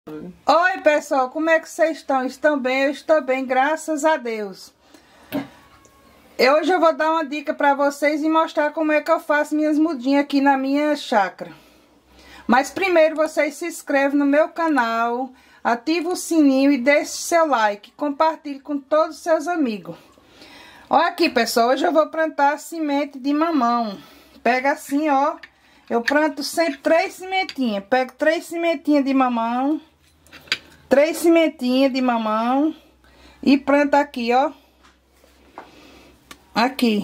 Oi pessoal, como é que vocês estão? Estão bem? Eu estou bem, graças a Deus. Hoje eu vou dar uma dica para vocês e mostrar como é que eu faço minhas mudinhas aqui na minha chácara. Mas primeiro vocês se inscrevem no meu canal, ativa o sininho e deixe seu like, compartilhe com todos os seus amigos. Olha aqui pessoal, hoje eu vou plantar semente de mamão. Pega assim ó, eu planto sempre 3 sementinhas, pego 3 sementinhas de mamão. 3 sementinhas de mamão e planta aqui, ó. Aqui.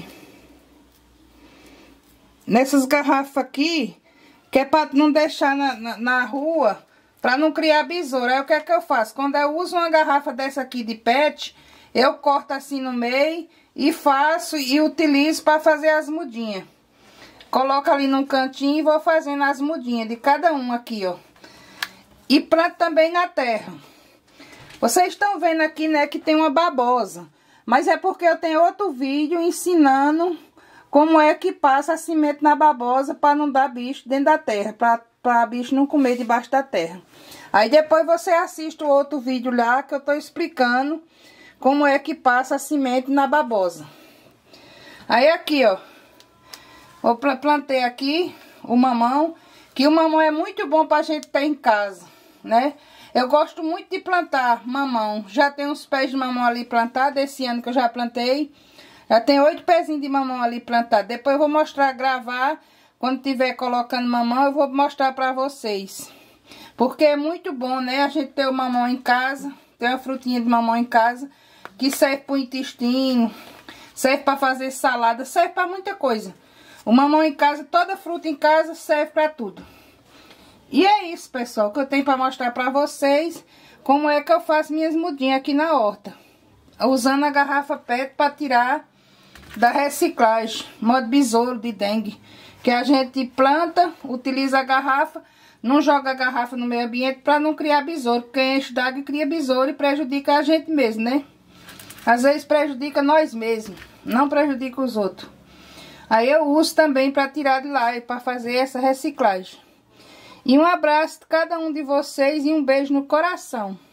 Nessas garrafas aqui, que é pra não deixar na rua, pra não criar besouro. Aí o que é que eu faço? Quando eu uso uma garrafa dessa aqui de PET, eu corto assim no meio e faço e utilizo pra fazer as mudinhas. Coloco ali num cantinho e vou fazendo as mudinhas de cada um aqui, ó. E planto também na terra. Vocês estão vendo aqui, né, que tem uma babosa. Mas é porque eu tenho outro vídeo ensinando como é que passa a semente na babosa para não dar bicho dentro da terra. Para bicho não comer debaixo da terra. Aí depois você assiste o outro vídeo lá que eu tô explicando como é que passa a semente na babosa. Aí aqui, ó. Eu plantei aqui o mamão. Que o mamão é muito bom pra gente ter em casa, né? Eu gosto muito de plantar mamão. Já tem uns pés de mamão ali plantados. Esse ano que eu já plantei. Já tem 8 pezinhos de mamão ali plantados. Depois eu vou mostrar, gravar. Quando tiver colocando mamão, eu vou mostrar pra vocês. Porque é muito bom, né? A gente ter o mamão em casa. Ter uma frutinha de mamão em casa. Que serve pro intestino. Serve pra fazer salada. Serve pra muita coisa. O mamão em casa, toda fruta em casa serve pra tudo. E é isso, pessoal, que eu tenho pra mostrar pra vocês como é que eu faço minhas mudinhas aqui na horta. Usando a garrafa PET pra tirar da reciclagem, modo besouro de dengue. Que a gente planta, utiliza a garrafa, não joga a garrafa no meio ambiente pra não criar besouro. Porque enche d'água e cria besouro e prejudica a gente mesmo, né? Às vezes prejudica nós mesmos, não prejudica os outros. Aí eu uso também para tirar de lá e para fazer essa reciclagem. E um abraço de cada um de vocês e um beijo no coração.